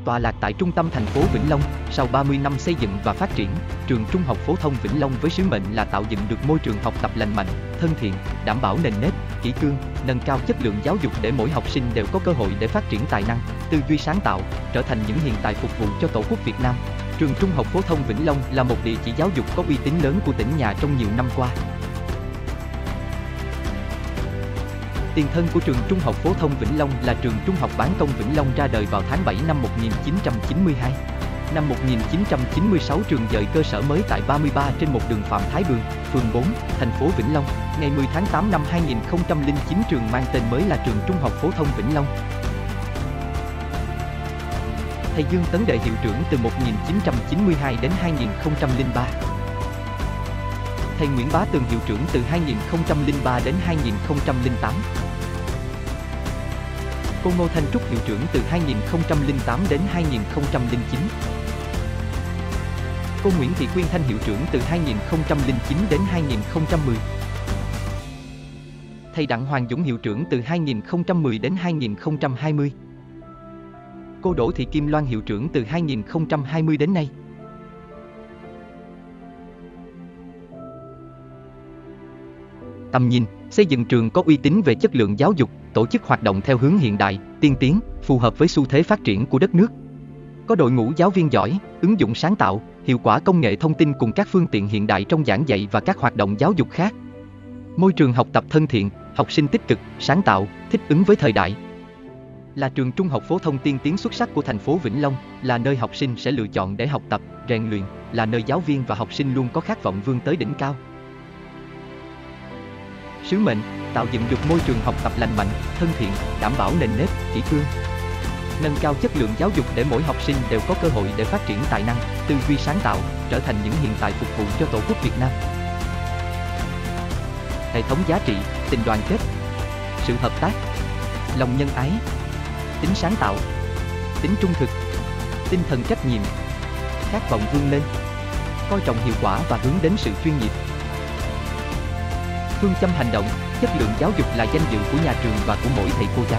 Tọa lạc tại trung tâm thành phố Vĩnh Long, sau 30 năm xây dựng và phát triển, trường Trung học phổ thông Vĩnh Long với sứ mệnh là tạo dựng được môi trường học tập lành mạnh, thân thiện, đảm bảo nền nếp, kỷ cương, nâng cao chất lượng giáo dục để mỗi học sinh đều có cơ hội để phát triển tài năng, tư duy sáng tạo, trở thành những hiện tài phục vụ cho Tổ quốc Việt Nam. Trường Trung học phổ thông Vĩnh Long là một địa chỉ giáo dục có uy tín lớn của tỉnh nhà trong nhiều năm qua. Tiền thân của trường Trung học phổ thông Vĩnh Long là trường Trung học Bán công Vĩnh Long ra đời vào tháng 7 năm 1992. Năm 1996 trường dời cơ sở mới tại 33 trên 1 đường Phạm Thái Bường, phường 4, thành phố Vĩnh Long. Ngày 10 tháng 8 năm 2009 trường mang tên mới là trường Trung học phổ thông Vĩnh Long. Thầy Dương Tấn Đệ hiệu trưởng từ 1992 đến 2003. Thầy Nguyễn Bá Tường hiệu trưởng từ 2003 đến 2008. Cô Ngô Thanh Trúc hiệu trưởng từ 2008 đến 2009. Cô Nguyễn Thị Quyên Thanh hiệu trưởng từ 2009 đến 2010. Thầy Đặng Hoàng Dũng hiệu trưởng từ 2010 đến 2020. Cô Đỗ Thị Kim Loan hiệu trưởng từ 2020 đến nay. Tầm nhìn, xây dựng trường có uy tín về chất lượng giáo dục, tổ chức hoạt động theo hướng hiện đại, tiên tiến, phù hợp với xu thế phát triển của đất nước. Có đội ngũ giáo viên giỏi, ứng dụng sáng tạo, hiệu quả công nghệ thông tin cùng các phương tiện hiện đại trong giảng dạy và các hoạt động giáo dục khác. Môi trường học tập thân thiện, học sinh tích cực, sáng tạo, thích ứng với thời đại. Là trường trung học phổ thông tiên tiến xuất sắc của thành phố Vĩnh Long, là nơi học sinh sẽ lựa chọn để học tập, rèn luyện, là nơi giáo viên và học sinh luôn có khát vọng vươn tới đỉnh cao. Sứ mệnh, tạo dựng được môi trường học tập lành mạnh, thân thiện, đảm bảo nền nếp, kỷ cương. Nâng cao chất lượng giáo dục để mỗi học sinh đều có cơ hội để phát triển tài năng, tư duy sáng tạo, trở thành những hiện tài phục vụ cho Tổ quốc Việt Nam. Hệ thống giá trị, tình đoàn kết, sự hợp tác, lòng nhân ái, tính sáng tạo, tính trung thực, tinh thần trách nhiệm, khát vọng vươn lên, coi trọng hiệu quả và hướng đến sự chuyên nghiệp. Phương châm hành động, chất lượng giáo dục là danh dự của nhà trường và của mỗi thầy cô giáo.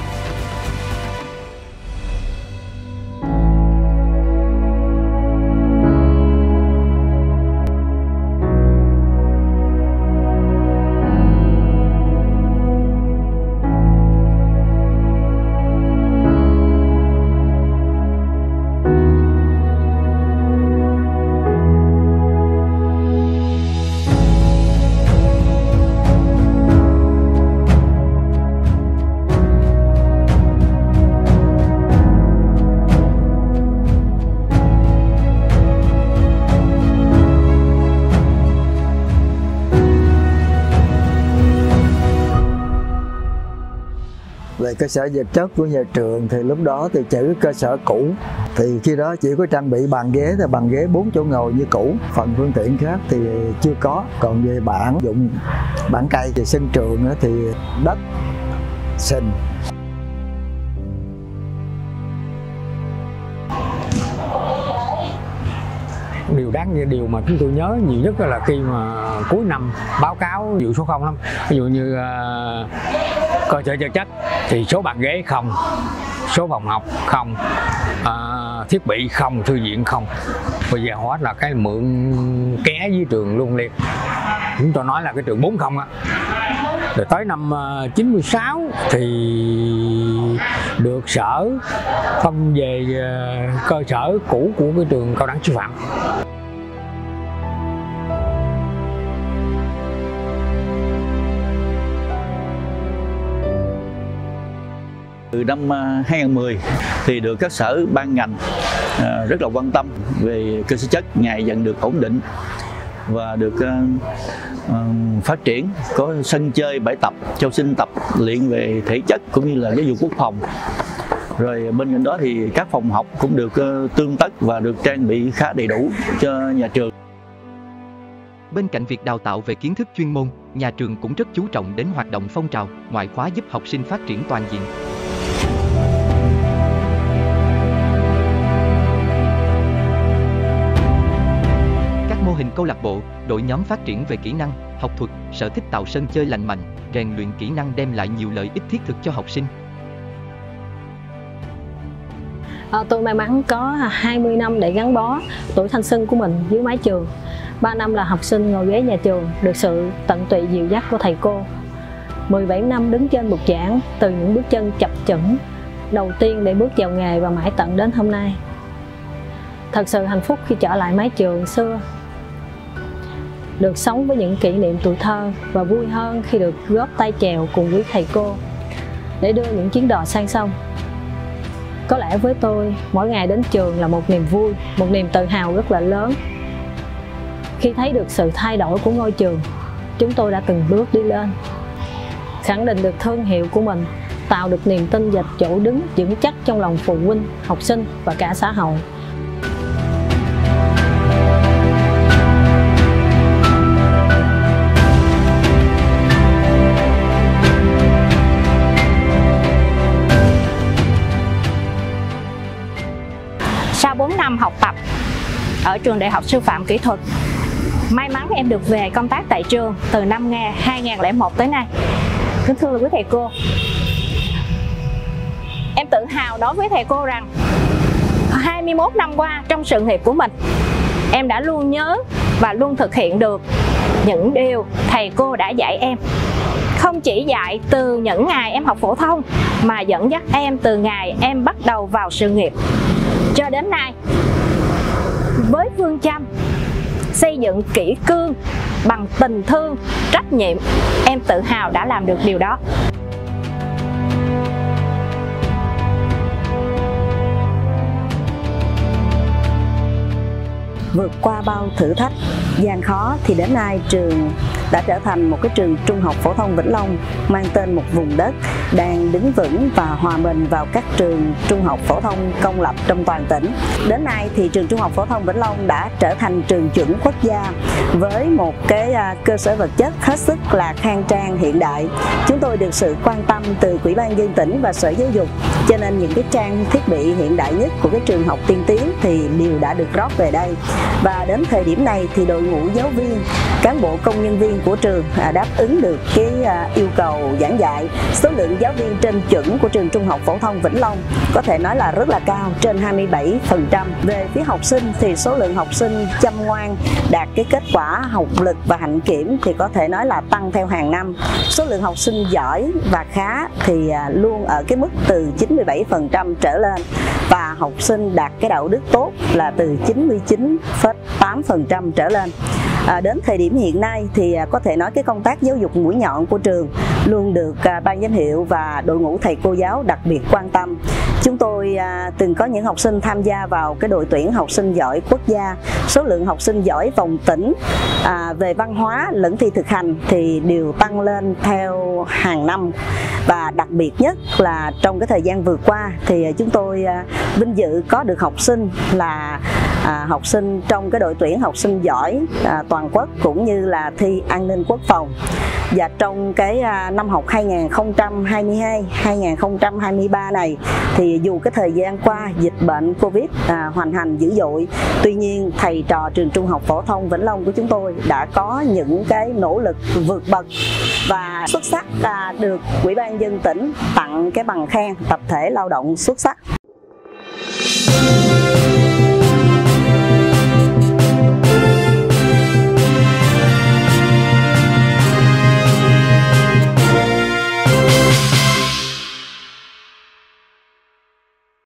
Về cơ sở vật chất của nhà trường thì lúc đó thì chỉ cơ sở cũ, thì khi đó chỉ có trang bị bàn ghế, thì bàn ghế 4 chỗ ngồi như cũ, phần phương tiện khác thì chưa có. Còn về bảng dụng bảng cây thì sân trường thì đất sình. Điều mà chúng tôi nhớ nhiều nhất là khi mà cuối năm báo cáo vụ số 0 lắm. Ví dụ như cơ sở vật chất thì số bàn ghế không, số phòng học không, thiết bị không, thư viện không. Bây giờ hóa là cái mượn ké với trường luôn liền. Chúng tôi nói là cái trường 40 á. Rồi tới năm 96 thì được sở phân về cơ sở cũ của cái trường cao đẳng sư phạm. Từ năm 2010 thì được các sở ban ngành rất là quan tâm về cơ sở chất, ngày dần được ổn định và được phát triển, có sân chơi, bãi tập cho học sinh tập luyện về thể chất cũng như là giáo dục quốc phòng. Rồi bên cạnh đó thì các phòng học cũng được tương tất và được trang bị khá đầy đủ cho nhà trường. Bên cạnh việc đào tạo về kiến thức chuyên môn, nhà trường cũng rất chú trọng đến hoạt động phong trào, ngoại khóa giúp học sinh phát triển toàn diện. Các mô hình câu lạc bộ, đội nhóm phát triển về kỹ năng, học thuật, sở thích tạo sân chơi lành mạnh, rèn luyện kỹ năng đem lại nhiều lợi ích thiết thực cho học sinh. Tôi may mắn có 20 năm để gắn bó tuổi thanh xuân của mình dưới mái trường. 3 năm là học sinh ngồi ghế nhà trường, được sự tận tụy dìu dắt của thầy cô. 17 năm đứng trên bục giảng, từ những bước chân chập chững đầu tiên để bước vào nghề và mãi tận đến hôm nay. Thật sự hạnh phúc khi trở lại mái trường xưa, được sống với những kỷ niệm tuổi thơ, và vui hơn khi được góp tay chèo cùng với thầy cô để đưa những chuyến đò sang sông. Có lẽ với tôi, mỗi ngày đến trường là một niềm vui, một niềm tự hào rất là lớn. Khi thấy được sự thay đổi của ngôi trường, chúng tôi đã từng bước đi lên, khẳng định được thương hiệu của mình, tạo được niềm tin và chỗ đứng vững chắc trong lòng phụ huynh, học sinh và cả xã hội. Sau 4 năm học tập ở trường Đại học Sư phạm Kỹ thuật, may mắn em được về công tác tại trường từ năm 2001 tới nay. Kính thưa quý thầy cô, em tự hào nói với thầy cô rằng 21 năm qua trong sự nghiệp của mình, em đã luôn nhớ và luôn thực hiện được những điều thầy cô đã dạy em. Không chỉ dạy từ những ngày em học phổ thông, mà dẫn dắt em từ ngày em bắt đầu vào sự nghiệp cho đến nay. Với phương châm xây dựng kỷ cương bằng tình thương, trách nhiệm, em tự hào đã làm được điều đó. Vượt qua bao thử thách, gian khó thì đến nay trường đã trở thành một cái trường trung học phổ thông Vĩnh Long mang tên một vùng đất đang đứng vững và hòa mình vào các trường trung học phổ thông công lập trong toàn tỉnh. Đến nay thì trường trung học phổ thông Vĩnh Long đã trở thành trường chuẩn quốc gia với một cái cơ sở vật chất hết sức là khang trang hiện đại. Chúng tôi được sự quan tâm từ Ủy ban nhân dân tỉnh và Sở Giáo dục, cho nên những cái trang thiết bị hiện đại nhất của cái trường học tiên tiến thì đều đã được rót về đây. Và đến thời điểm này thì đội ngũ giáo viên, cán bộ công nhân viên của trường đáp ứng được cái yêu cầu giảng dạy. Số lượng giáo viên trên chuẩn của trường trung học phổ thông Vĩnh Long có thể nói là rất là cao, trên 27%. Về phía học sinh thì số lượng học sinh chăm ngoan, đạt cái kết quả học lực và hạnh kiểm thì có thể nói là tăng theo hàng năm. Số lượng học sinh giỏi và khá thì luôn ở cái mức từ 97% trở lên, và học sinh đạt cái đạo đức tốt là từ 99,8% trở lên. Đến thời điểm hiện nay thì có thể nói cái công tác giáo dục mũi nhọn của trường luôn được ban giám hiệu và đội ngũ thầy cô giáo đặc biệt quan tâm. Chúng tôi từng có những học sinh tham gia vào cái đội tuyển học sinh giỏi quốc gia. Số lượng học sinh giỏi vòng tỉnh về văn hóa lẫn thi thực hành thì đều tăng lên theo hàng năm. Và đặc biệt nhất là trong cái thời gian vừa qua thì chúng tôi vinh dự có được học sinh là học sinh trong cái đội tuyển học sinh giỏi toàn quốc cũng như là thi an ninh quốc phòng. Và trong cái năm học 2022-2023 này thì dù cái thời gian qua dịch bệnh Covid hoành hành dữ dội, tuy nhiên thầy trò trường trung học phổ thông Vĩnh Long của chúng tôi đã có những cái nỗ lực vượt bậc và xuất sắc, được Ủy ban nhân dân tỉnh tặng cái bằng khen tập thể lao động xuất sắc.